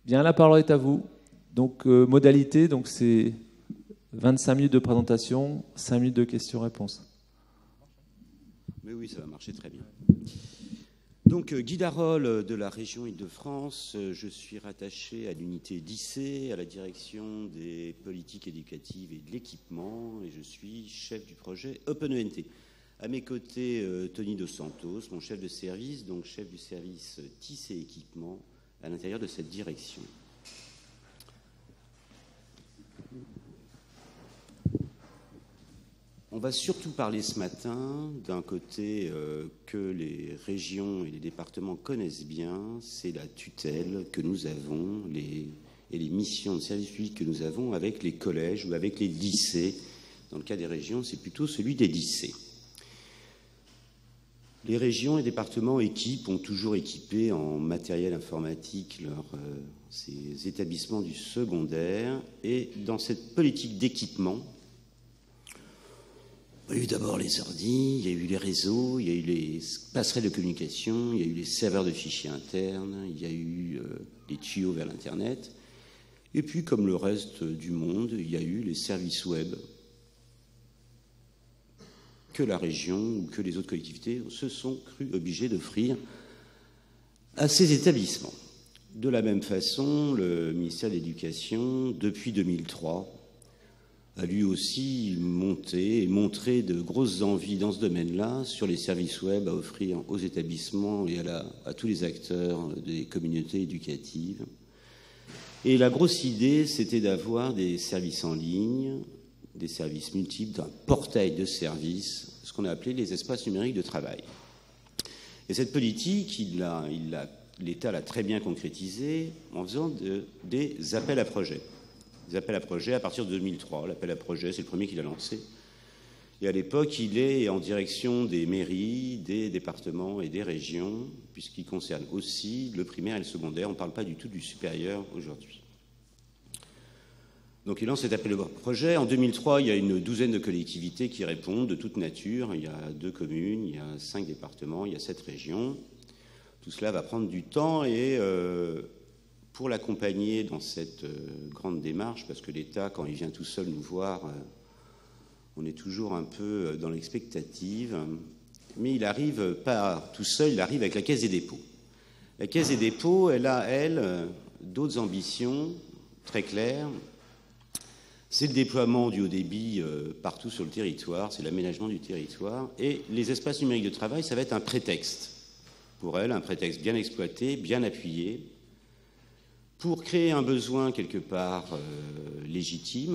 Bien, la parole est à vous. Donc, modalité, donc c'est 25 minutes de présentation, 5 minutes de questions-réponses. Oui, ça va marcher très bien. Donc, Guy Darol de la région Île-de-France, je suis rattaché à l'unité d'ICE, à la direction des politiques éducatives et de l'équipement, et je suis chef du projet OpenENT. À mes côtés, Tony Dos Santos, mon chef de service, donc chef du service TIS et équipement à l'intérieur de cette direction. On va surtout parler ce matin d'un côté que les régions et les départements connaissent bien, c'est la tutelle que nous avons et les missions de service public que nous avons avec les collèges ou avec les lycées. Dans le cas des régions, c'est plutôt celui des lycées. Les régions et départements ont toujours équipé en matériel informatique ces établissements du secondaire. Et dans cette politique d'équipement, il y a eu d'abord les ordi, il y a eu les réseaux, il y a eu les passerelles de communication, il y a eu les serveurs de fichiers internes, il y a eu les tuyaux vers l'Internet. Et puis, comme le reste du monde, il y a eu les services web que la région ou que les autres collectivités se sont crues obligées d'offrir à ces établissements. De la même façon, le ministère de l'Éducation, depuis 2003, a lui aussi monté et montré de grosses envies dans ce domaine-là sur les services web à offrir aux établissements et à tous les acteurs des communautés éducatives. Et la grosse idée, c'était d'avoir des services en ligne, des services multiples, d'un portail de services, ce qu'on a appelé les espaces numériques de travail. Et cette politique, l'État l'a très bien concrétisée en faisant des appels à projets. Des appels à projets à partir de 2003. L'appel à projet, c'est le premier qu'il a lancé. Et à l'époque, il est en direction des mairies, des départements et des régions, puisqu'il concerne aussi le primaire et le secondaire. On ne parle pas du tout du supérieur aujourd'hui. Donc il lance cet appel à projet. En 2003, il y a une douzaine de collectivités qui répondent de toute nature. Il y a 2 communes, il y a 5 départements, il y a 7 régions. Tout cela va prendre du temps et pour l'accompagner dans cette grande démarche, parce que l'État, quand il vient tout seul nous voir, on est toujours un peu dans l'expectative, mais il n'arrive pas tout seul, il arrive avec la Caisse des dépôts. La Caisse des dépôts, elle a, d'autres ambitions très claires. C'est le déploiement du haut débit partout sur le territoire, c'est l'aménagement du territoire, et les espaces numériques de travail, ça va être un prétexte pour elle, un prétexte bien exploité, bien appuyé, pour créer un besoin quelque part légitime,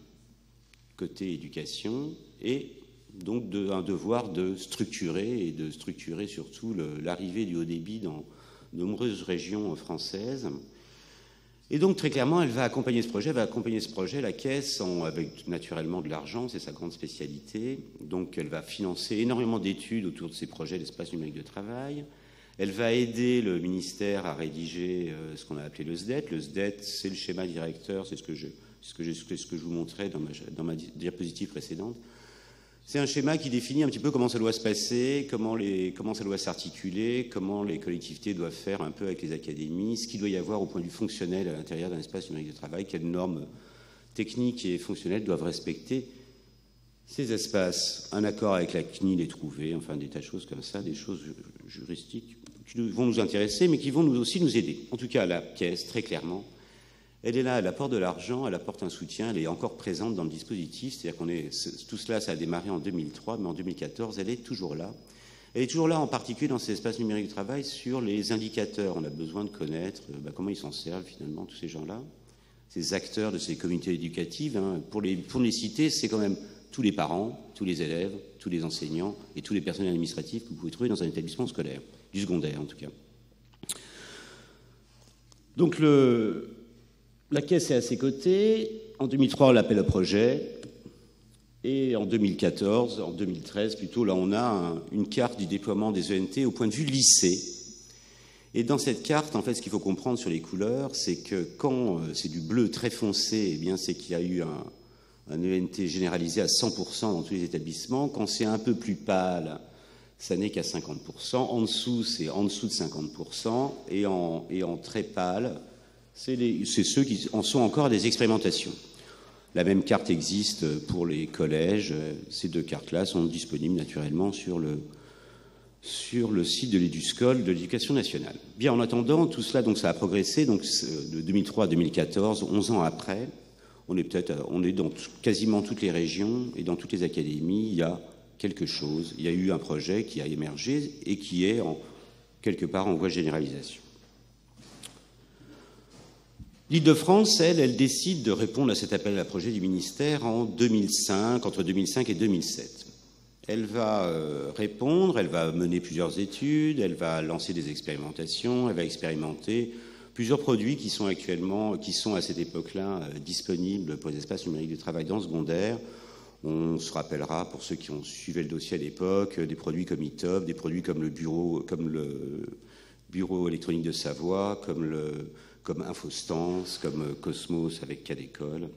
côté éducation, et donc un devoir de structurer, et de structurer surtout l'arrivée du haut débit dans de nombreuses régions françaises. Et donc, très clairement, elle va accompagner ce projet, la Caisse, avec naturellement de l'argent, c'est sa grande spécialité. Donc, elle va financer énormément d'études autour de ces projets d'espace numérique de travail. Elle va aider le ministère à rédiger ce qu'on a appelé le SDET. Le SDET, c'est le schéma directeur, c'est ce que je vous montrais dans ma diapositive précédente. C'est un schéma qui définit un petit peu comment ça doit se passer, comment ça doit s'articuler, comment les collectivités doivent faire un peu avec les académies, ce qu'il doit y avoir au point de vue fonctionnel à l'intérieur d'un espace numérique de travail, quelles normes techniques et fonctionnelles doivent respecter ces espaces. Un accord avec la CNIL est trouvé, enfin des tas de choses comme ça, des choses juridiques qui vont nous intéresser, mais qui vont aussi nous aider. En tout cas, la Caisse, très clairement, elle est là, elle apporte de l'argent, elle apporte un soutien, elle est encore présente dans le dispositif, c'est-à-dire tout cela, ça a démarré en 2003, mais en 2014, elle est toujours là. Elle est toujours là, en particulier dans ces espaces numériques de travail, sur les indicateurs. On a besoin de connaître comment ils s'en servent, finalement, tous ces gens-là, ces acteurs de ces communautés éducatives. Pour les citer, c'est quand même tous les parents, tous les élèves, tous les enseignants et tous les personnels administratifs que vous pouvez trouver dans un établissement scolaire, du secondaire en tout cas. Donc la Caisse est à ses côtés. En 2003, l'appel à projet. Et en 2013 plutôt, là on a une carte du déploiement des ENT au point de vue lycée. Et dans cette carte, en fait, ce qu'il faut comprendre sur les couleurs, c'est que quand c'est du bleu très foncé, eh bien c'est qu'il y a eu un ENT généralisé à 100% dans tous les établissements. Quand c'est un peu plus pâle, ça n'est qu'à 50%. En dessous, c'est en dessous de 50%. Et en très pâle, C'est ceux qui en sont encore à des expérimentations. La même carte existe pour les collèges. Ces 2 cartes-là sont disponibles naturellement sur le site de l'EduScol, de l'Éducation nationale. Bien, en attendant, tout cela, donc, ça a progressé. Donc, de 2003 à 2014, 11 ans après, on est dans quasiment toutes les régions et dans toutes les académies, il y a quelque chose. Il y a eu un projet qui a émergé et qui est quelque part en voie de généralisation. L'Île-de-France, elle décide de répondre à cet appel à projet du ministère entre 2005 et 2007. Elle va répondre, elle va mener plusieurs études, elle va lancer des expérimentations, elle va expérimenter plusieurs produits qui sont à cette époque-là disponibles pour les espaces numériques de travail dans le secondaire. On se rappellera, pour ceux qui ont suivi le dossier à l'époque, des produits comme ITOP, des produits comme le bureau électronique de Savoie, comme Infostance, comme Cosmos avec Cadécole.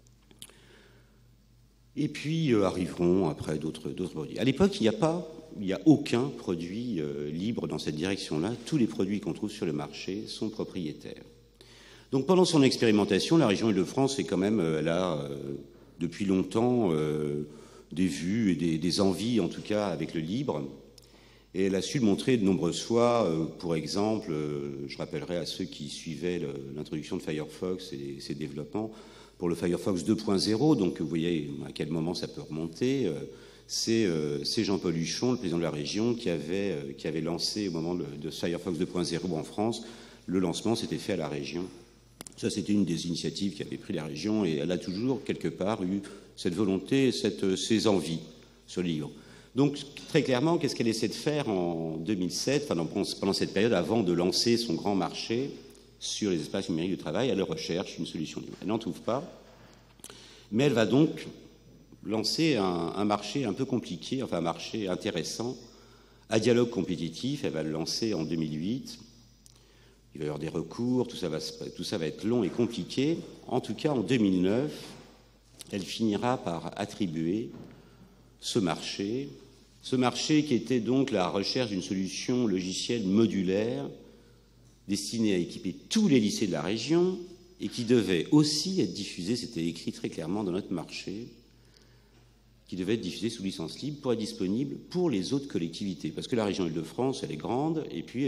Et puis arriveront après d'autres produits. À l'époque, il n'y a aucun produit libre dans cette direction-là. Tous les produits qu'on trouve sur le marché sont propriétaires. Donc pendant son expérimentation, la région Île-de-France elle a depuis longtemps des vues et des envies, en tout cas avec le libre. Et elle a su le montrer de nombreuses fois. Pour exemple, je rappellerai à ceux qui suivaient l'introduction de Firefox et ses développements, pour le Firefox 2.0, donc vous voyez à quel moment ça peut remonter, c'est Jean-Paul Huchon, le président de la région, qui avait lancé au moment de Firefox 2.0 en France. Le lancement s'était fait à la région. Ça, c'était une des initiatives qu'avait pris la région, et elle a toujours, quelque part, eu cette volonté, ces envies sur le livre. Donc, très clairement, qu'est-ce qu'elle essaie de faire en 2007, pendant cette période, avant de lancer son grand marché sur les espaces numériques de travail? Elle recherche une solution libre. Elle n'en trouve pas, mais elle va donc lancer un marché un peu compliqué, enfin un marché intéressant, à dialogue compétitif. Elle va le lancer en 2008. Il va y avoir des recours, tout ça va être long et compliqué. En tout cas, en 2009, elle finira par attribuer ce marché qui était donc la recherche d'une solution logicielle modulaire destinée à équiper tous les lycées de la région et qui devait aussi être diffusée, c'était écrit très clairement dans notre marché, qui devait être diffusée sous licence libre pour être disponible pour les autres collectivités. Parce que la région Île-de-France, elle est grande, et puis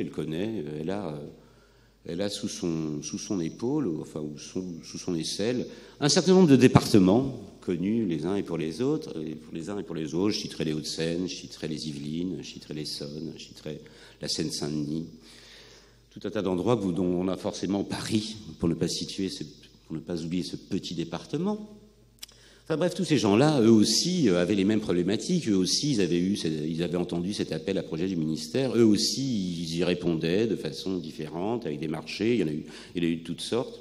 elle a sous son épaule, enfin sous son aisselle, un certain nombre de départements connus les uns et pour les autres. Je citerai les Hauts-de-Seine, je citerai les Yvelines, je citerai l'Essonne, je citerai la Seine-Saint-Denis. Tout un tas d'endroits dont on a forcément Paris, pour ne pas oublier ce petit département. Enfin bref, tous ces gens-là, eux aussi, avaient les mêmes problématiques. Eux aussi, ils avaient entendu cet appel à projet du ministère. Eux aussi, ils y répondaient de façon différente, avec des marchés. Il y en a eu de toutes sortes.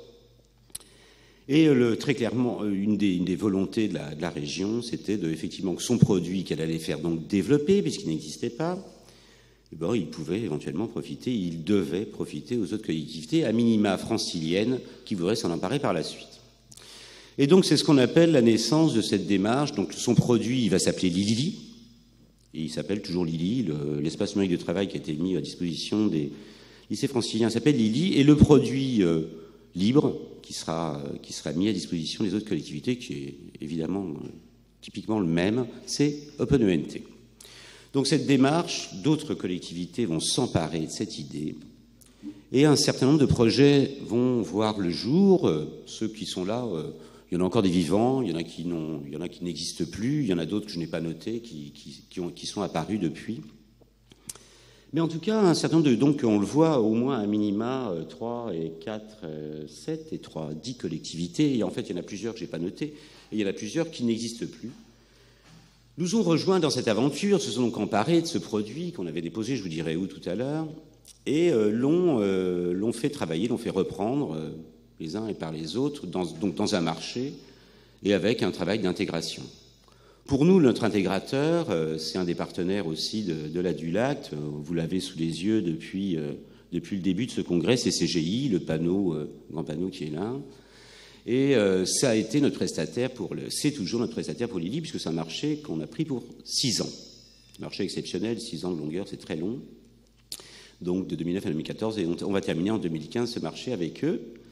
Et très clairement, une des volontés de la région, c'était effectivement que son produit qu'elle allait faire donc développer, puisqu'il n'existait pas, il pouvait éventuellement profiter, il devait profiter aux autres collectivités, à minima franciliennes, qui voudraient s'en emparer par la suite. Et donc, c'est ce qu'on appelle la naissance de cette démarche. Donc, son produit, il va s'appeler Lili. Et il s'appelle toujours Lili. L'espace numérique de travail qui a été mis à disposition des lycées franciliens s'appelle Lili. Et le produit libre qui sera mis à disposition des autres collectivités, qui est évidemment typiquement le même, c'est OpenENT. Donc, cette démarche, d'autres collectivités vont s'emparer de cette idée. Et un certain nombre de projets vont voir le jour. Ceux qui sont là... il y en a encore des vivants, il y en a qui n'existent plus, il y en a d'autres que je n'ai pas notés, qui sont apparus depuis. Mais en tout cas, un certain nombre donc on le voit au moins à minima 3 et 4, 7 et 3, 10 collectivités. Et en fait, il y en a plusieurs que je n'ai pas notés, et il y en a plusieurs qui n'existent plus. Nous ont rejoints dans cette aventure, se sont donc emparés de ce produit qu'on avait déposé, je vous dirai où tout à l'heure, et l'ont fait travailler, l'ont fait reprendre les uns et par les autres, dans un marché, et avec un travail d'intégration. Pour nous, notre intégrateur, c'est un des partenaires aussi de la DULACT. Vous l'avez sous les yeux depuis le début de ce congrès, c'est CGI, le grand panneau qui est là. Et ça a été notre prestataire c'est toujours notre prestataire pour Lili, puisque c'est un marché qu'on a pris pour 6 ans. Marché exceptionnel, 6 ans de longueur, c'est très long. Donc de 2009 à 2014, et on va terminer en 2015 ce marché avec eux.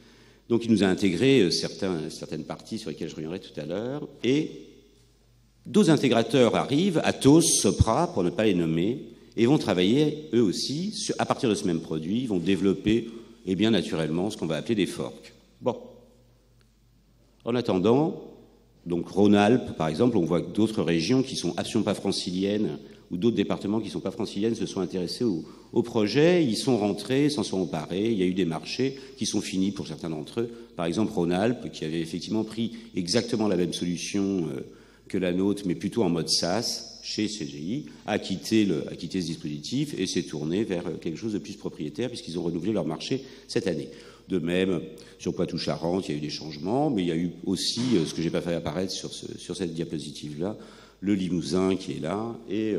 Donc il nous a intégré certaines parties sur lesquelles je reviendrai tout à l'heure. Et d'autres intégrateurs arrivent, Atos, Sopra, pour ne pas les nommer, et vont travailler, eux aussi, à partir de ce même produit, ils vont développer, et bien naturellement, ce qu'on va appeler des forks. Bon. En attendant, donc Rhône-Alpes, par exemple, on voit que d'autres régions qui sont absolument pas franciliennes, ou d'autres départements qui ne sont pas franciliennes se sont intéressés au projet, ils sont rentrés, s'en sont emparés, il y a eu des marchés qui sont finis pour certains d'entre eux. Par exemple, Rhône-Alpes, qui avait effectivement pris exactement la même solution que la nôtre, mais plutôt en mode SaaS, chez CGI, a quitté ce dispositif et s'est tourné vers quelque chose de plus propriétaire, puisqu'ils ont renouvelé leur marché cette année. De même, sur Poitou-Charentes, il y a eu des changements, mais il y a eu aussi, ce que je n'ai pas fait apparaître sur cette diapositive-là, le Limousin qui est là, et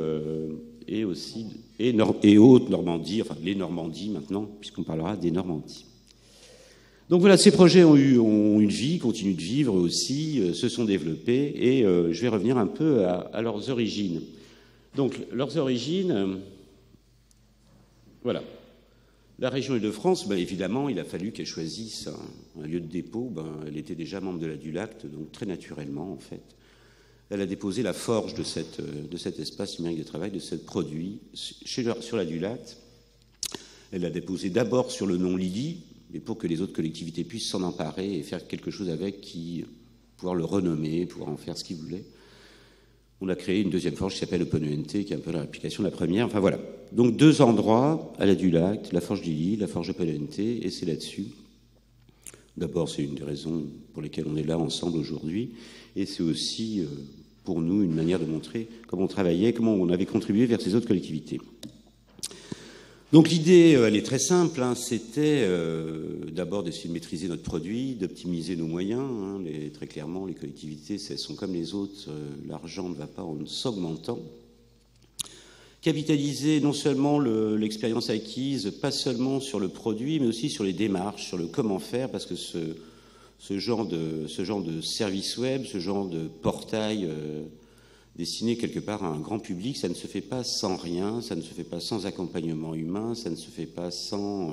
Haute-Normandie, enfin les Normandies maintenant, puisqu'on parlera des Normandies. Donc voilà, ces projets ont une vie, continuent de vivre aussi, se sont développés, et je vais revenir un peu à leurs origines. Donc leurs origines, voilà. La région Île-de-France, évidemment, il a fallu qu'elle choisisse un lieu de dépôt. Elle était déjà membre de la Dulacte, donc très naturellement, en fait. Elle a déposé la forge de cet espace numérique de travail, de ce produit, sur la Dulacte. Elle l'a déposé d'abord sur le nom Lily, mais pour que les autres collectivités puissent s'en emparer et faire quelque chose avec, pouvoir le renommer, pouvoir en faire ce qu'ils voulaient. On a créé une deuxième forge qui s'appelle OpenENT, qui est un peu la réplication de la première. Enfin voilà. Donc 2 endroits à la Dulacte, la forge Lily, la forge OpenENT, et c'est là-dessus. D'abord, c'est une des raisons pour lesquelles on est là ensemble aujourd'hui, et c'est aussi pour nous une manière de montrer comment on travaillait, comment on avait contribué vers ces autres collectivités. Donc l'idée, elle est très simple, c'était d'abord d'essayer de maîtriser notre produit, d'optimiser nos moyens. Très clairement, les collectivités, elles sont comme les autres, l'argent ne va pas en s'augmentant. Capitaliser non seulement l'expérience acquise, pas seulement sur le produit, mais aussi sur les démarches, sur le comment faire, parce que ce genre de service web, ce genre de portail destiné quelque part à un grand public, ça ne se fait pas sans rien, ça ne se fait pas sans accompagnement humain, ça ne se fait pas sans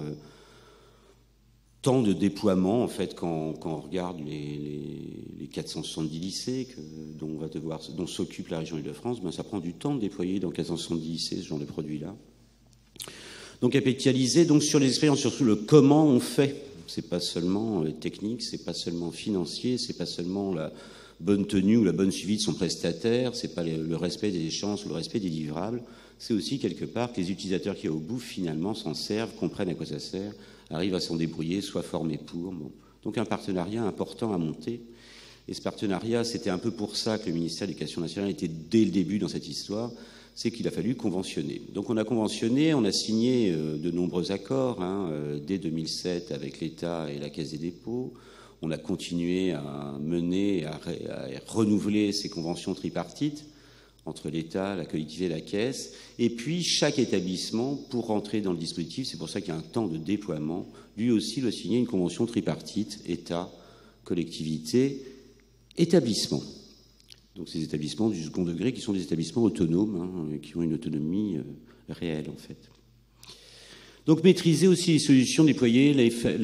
tant de déploiement, en fait, quand on regarde les 470 lycées dont s'occupe la région Île-de-France, ça prend du temps de déployer dans 470 lycées ce genre de produit-là. Donc capitaliser donc sur les expériences, surtout le comment on fait. C'est pas seulement technique, c'est pas seulement financier, c'est pas seulement la bonne tenue ou la bonne suivi de son prestataire, c'est pas le respect des échéances ou le respect des livrables, c'est aussi quelque part que les utilisateurs qui au bout finalement s'en servent, comprennent à quoi ça sert, arrivent à s'en débrouiller, soient formés pour. Bon. Donc un partenariat important à monter. Et ce partenariat, c'était un peu pour ça que le ministère de l'Éducation nationale était dès le début dans cette histoire, c'est qu'il a fallu conventionner. Donc on a conventionné, on a signé de nombreux accords, dès 2007 avec l'État et la Caisse des dépôts. On a continué à mener, à renouveler ces conventions tripartites entre l'État, la collectivité et la Caisse. Et puis, chaque établissement, pour rentrer dans le dispositif, c'est pour ça qu'il y a un temps de déploiement, lui aussi doit signer une convention tripartite, État, collectivité, établissement. Donc ces établissements du second degré qui sont des établissements autonomes, qui ont une autonomie réelle, en fait. Donc maîtriser aussi les solutions, déployer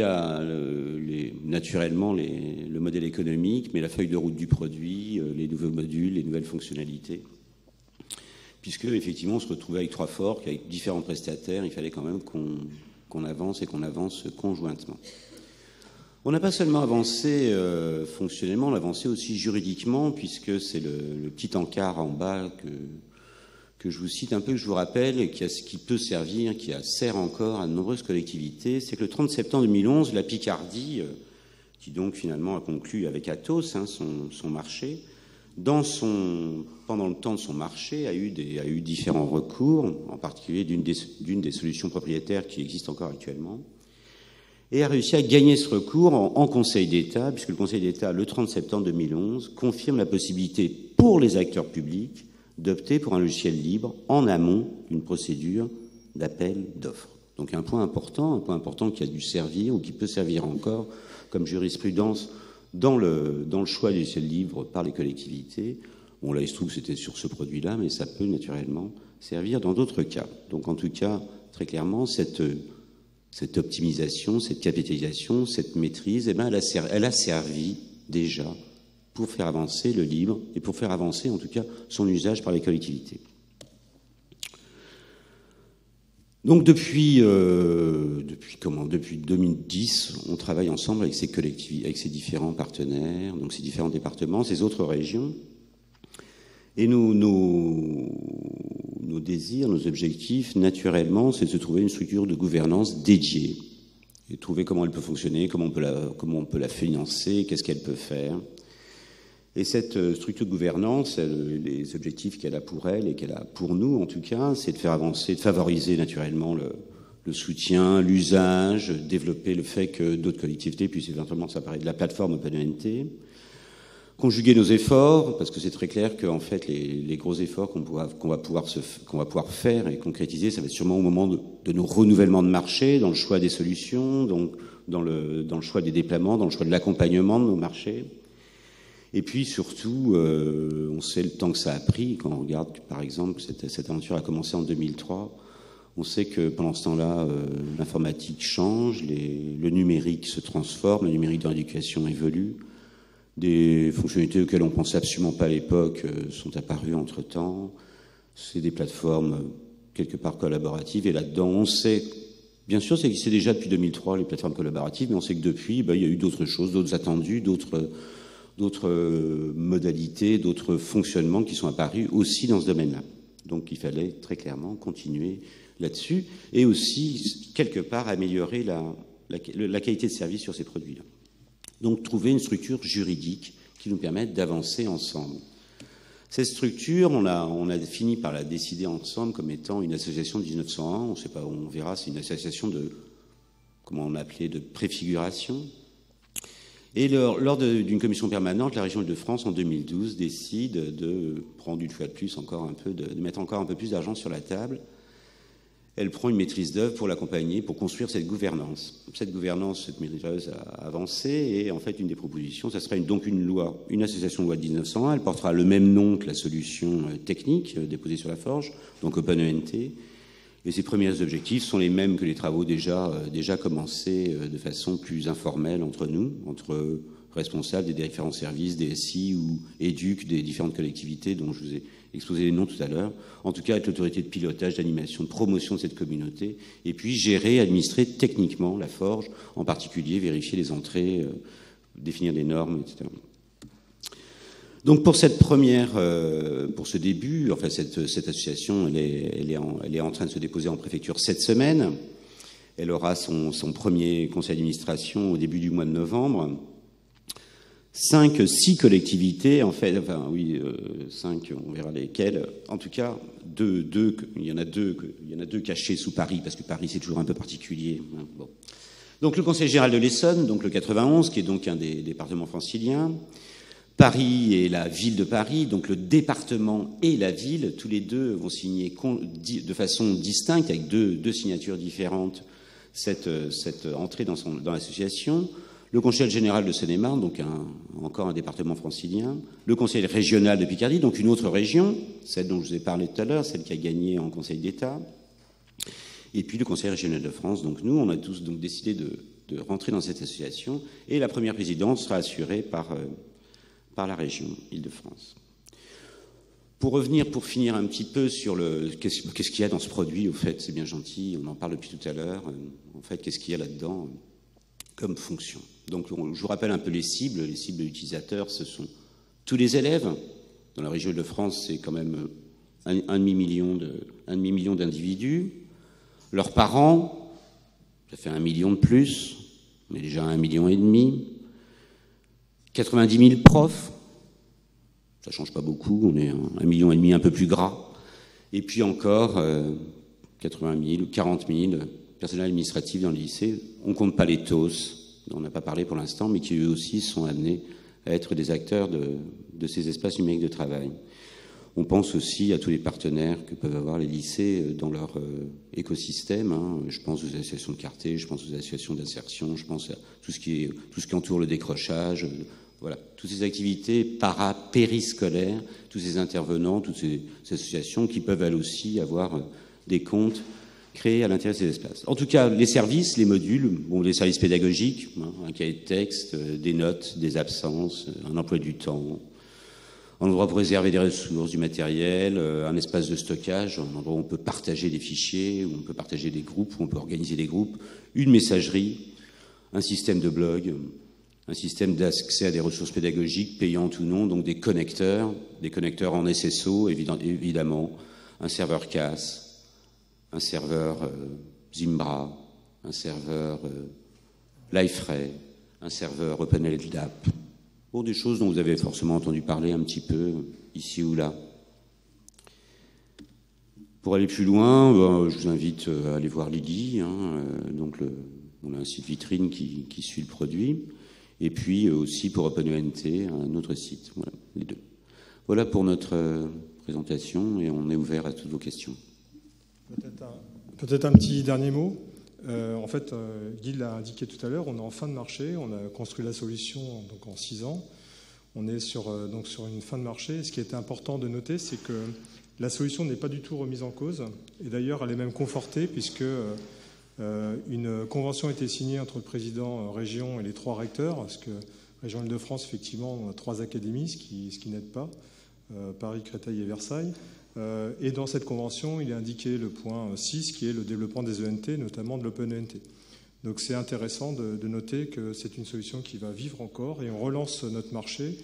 naturellement le modèle économique, mais la feuille de route du produit, les nouveaux modules, les nouvelles fonctionnalités. Puisque effectivement on se retrouvait avec 3 forks, avec différents prestataires, il fallait quand même qu'on avance et qu'on avance conjointement. On n'a pas seulement avancé fonctionnellement, on a avancé aussi juridiquement, puisque c'est le petit encart en bas que je vous cite un peu, que je vous rappelle, qui peut servir, qui sert encore à de nombreuses collectivités, c'est que le 30 septembre 2011, la Picardie, qui donc finalement a conclu avec Atos son marché, pendant le temps de son marché, a eu différents recours, en particulier d'une des solutions propriétaires qui existent encore actuellement, et a réussi à gagner ce recours en Conseil d'État, puisque le Conseil d'État, le 30 septembre 2011, confirme la possibilité pour les acteurs publics d'opter pour un logiciel libre en amont d'une procédure d'appel d'offres. Donc un point important qui a dû servir ou qui peut servir encore comme jurisprudence dans le choix du logiciel libre par les collectivités. Bon là il se trouve que c'était sur ce produit-là, mais ça peut naturellement servir dans d'autres cas. Donc en tout cas, très clairement, cette cette optimisation, cette capitalisation, cette maîtrise, eh ben, elle a servi déjà pour faire avancer le libre et pour faire avancer en tout cas son usage par les collectivités. Donc depuis 2010, on travaille ensemble avec ces collectivités, avec ces différents partenaires, donc ces différents départements, ces autres régions. Et nos désirs, nos objectifs, naturellement, c'est de se trouver une structure de gouvernance dédiée et trouver comment elle peut fonctionner, comment on peut la financer, qu'est-ce qu'elle peut faire. Et cette structure de gouvernance, les objectifs qu'elle a pour elle et qu'elle a pour nous, en tout cas, c'est de faire avancer, de favoriser naturellement le soutien, l'usage, développer le fait que d'autres collectivités puissent éventuellement s'emparer de la plateforme OpenENT, conjuguer nos efforts, parce que c'est très clair qu'en fait, les gros efforts qu'on va pouvoir faire et concrétiser, ça va être sûrement au moment de nos renouvellements de marché, dans le choix des solutions, donc dans le choix des déploiements, dans le choix de l'accompagnement de nos marchés. Et puis surtout, on sait le temps que ça a pris. Quand on regarde, par exemple, cette aventure a commencé en 2003, on sait que pendant ce temps-là, l'informatique change, le numérique se transforme, le numérique dans l'éducation évolue. Des fonctionnalités auxquelles on pensait absolument pas à l'époque sont apparues entre-temps. C'est des plateformes quelque part collaboratives. Et là-dedans, on sait, bien sûr, ça existait déjà depuis 2003, les plateformes collaboratives, mais on sait que depuis, il y a eu d'autres choses, d'autres attendus, d'autres modalités, d'autres fonctionnements qui sont apparus aussi dans ce domaine-là. Donc il fallait très clairement continuer là-dessus et aussi, quelque part, améliorer la qualité de service sur ces produits-là. Donc trouver une structure juridique qui nous permette d'avancer ensemble. Cette structure, on a fini par la décider ensemble comme étant une association de 1901, on sait pas, on verra, c'est une association de, comment on appelait, de préfiguration. Et lors d'une commission permanente, la région Île-de-France, en 2012, décide de prendre une fois de plus de mettre encore un peu plus d'argent sur la table. Elle prend une maîtrise d'œuvre pour l'accompagner, pour construire cette gouvernance. Cette maîtrise d'œuvre a avancé et en fait, une des propositions, ça serait donc une association de loi de 1901. Elle portera le même nom que la solution technique déposée sur la forge, donc OpenENT. Et ses premiers objectifs sont les mêmes que les travaux déjà commencés de façon plus informelle entre nous, entre responsables des différents services, des SI ou éduques des différentes collectivités dont je vous ai exposé les noms tout à l'heure. En tout cas, avec l'autorité de pilotage, d'animation, de promotion de cette communauté, et puis gérer, administrer techniquement la forge, en particulier vérifier les entrées, définir des normes, etc. Donc pour cette pour ce début, enfin cette association, elle est en train de se déposer en préfecture cette semaine. Elle aura son premier conseil d'administration au début du mois de novembre. 6 collectivités, en fait, enfin oui, 5, on verra lesquelles. En tout cas, il y en a deux cachés sous Paris, parce que Paris c'est toujours un peu particulier. Bon. Donc le Conseil général de l'Essonne, donc le 91, qui est donc un des départements franciliens. Paris et la ville de Paris, donc le département et la ville, tous les deux vont signer de façon distincte, avec deux signatures différentes, cette entrée dans l'association. Le Conseil général de Seine-et-Marne, donc encore un département francilien. Le Conseil régional de Picardie, donc une autre région, celle dont je vous ai parlé tout à l'heure, celle qui a gagné en Conseil d'État. Et puis le Conseil régional de France. Donc nous, on a tous donc décidé de rentrer dans cette association. Et la première présidence sera assurée par la région Île-de-France. Pour finir un petit peu sur qu'est-ce qu'il y a dans ce produit, au fait, c'est bien gentil, on en parle depuis tout à l'heure, en fait, qu'est-ce qu'il y a là-dedans comme fonction. Donc, je vous rappelle un peu les cibles de l'utilisateur, ce sont tous les élèves. Dans la région Île-de-France, c'est quand même un demi-million d'individus. Leurs parents, ça fait 1 million de plus, on est déjà à 1,5 million. 90 000 profs, ça change pas beaucoup, on est à 1,5 million, un peu plus gras. Et puis encore 80 000 ou 40 000 personnels administratifs dans le lycée. On compte pas les TOS, dont on n'a pas parlé pour l'instant, mais qui eux aussi sont amenés à être des acteurs de ces espaces numériques de travail. On pense aussi à tous les partenaires que peuvent avoir les lycées dans leur écosystème. Je pense aux associations de quartier, je pense aux associations d'insertion, je pense à tout ce qui entoure le décrochage. Voilà, toutes ces activités périscolaires, tous ces intervenants, toutes ces associations qui peuvent elles aussi avoir des comptes créés à l'intérieur de ces espaces. En tout cas, les services, les modules, bon, les services pédagogiques, hein, un cahier de texte, des notes, des absences, un emploi du temps, un endroit pour réserver des ressources, du matériel, un espace de stockage, un endroit où on peut partager des fichiers, où on peut partager des groupes, où on peut organiser des groupes, une messagerie, un système de blog, un système d'accès à des ressources pédagogiques, payantes ou non, donc des connecteurs en SSO, évidemment, un serveur CAS, un serveur Zimbra, un serveur Liferay, un serveur OpenLDAP. Bon, des choses dont vous avez forcément entendu parler un petit peu ici ou là. Pour aller plus loin, je vous invite à aller voir Lydie. Hein, donc on a un site vitrine qui suit le produit. Et puis aussi pour OpenENT, un autre site. Voilà, les deux. Voilà pour notre présentation et on est ouvert à toutes vos questions. Peut-être un petit dernier mot. En fait, Guy l'a indiqué tout à l'heure, on est en fin de marché, on a construit la solution donc, en 6 ans. On est sur une fin de marché. Ce qui était important de noter, c'est que la solution n'est pas du tout remise en cause. Et d'ailleurs, elle est même confortée puisque une convention a été signée entre le président région et les 3 recteurs, parce que région Île-de-France, effectivement, on a 3 académies, ce qui n'aide pas, Paris, Créteil et Versailles. Et dans cette convention, il est indiqué le point 6, qui est le développement des ENT, notamment de l'OpenENT. Donc c'est intéressant de noter que c'est une solution qui va vivre encore, et on relance notre marché,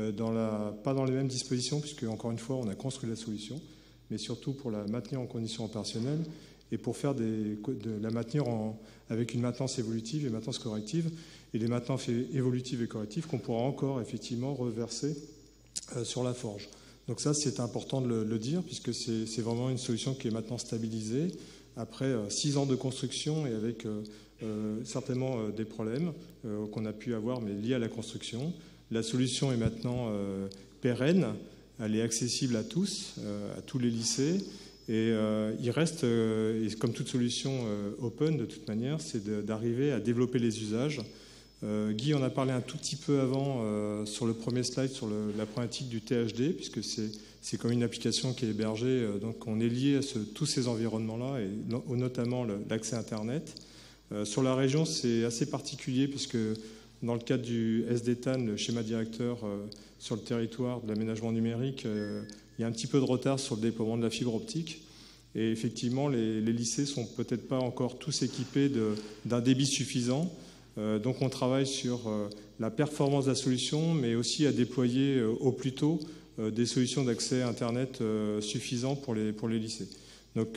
pas dans les mêmes dispositions, puisque, encore une fois, on a construit la solution, mais surtout pour la maintenir en conditions opérationnelles, et pour faire la maintenir avec une maintenance évolutive et maintenance corrective, et les maintenances évolutives et correctives qu'on pourra encore effectivement reverser sur la forge. Donc ça, c'est important de le dire, puisque c'est vraiment une solution qui est maintenant stabilisée, après 6 ans de construction et avec certainement des problèmes qu'on a pu avoir, mais liés à la construction. La solution est maintenant pérenne, elle est accessible à tous les lycées, et il reste, comme toute solution open de toute manière, c'est d'arriver à développer les usages. Guy en a parlé un tout petit peu avant sur le premier slide sur la problématique du THD, puisque c'est comme une application qui est hébergée, donc on est lié à tous ces environnements-là, et notamment l'accès Internet. Sur la région, c'est assez particulier, puisque dans le cadre du SDTAN, le schéma directeur sur le territoire de l'aménagement numérique, il y a un petit peu de retard sur le déploiement de la fibre optique. Et effectivement, les lycées ne sont peut-être pas encore tous équipés d'un débit suffisant. Donc on travaille sur la performance de la solution, mais aussi à déployer au plus tôt des solutions d'accès Internet suffisantes pour les lycées. Donc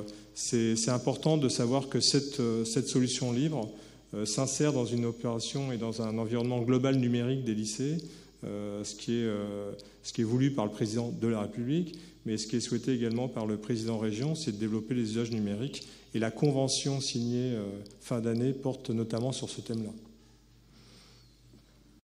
c'est important de savoir que cette solution libre s'insère dans une opération et dans un environnement global numérique des lycées, ce qui est voulu par le président de la République, mais ce qui est souhaité également par le président région, c'est de développer les usages numériques. Et la convention signée fin d'année porte notamment sur ce thème-là.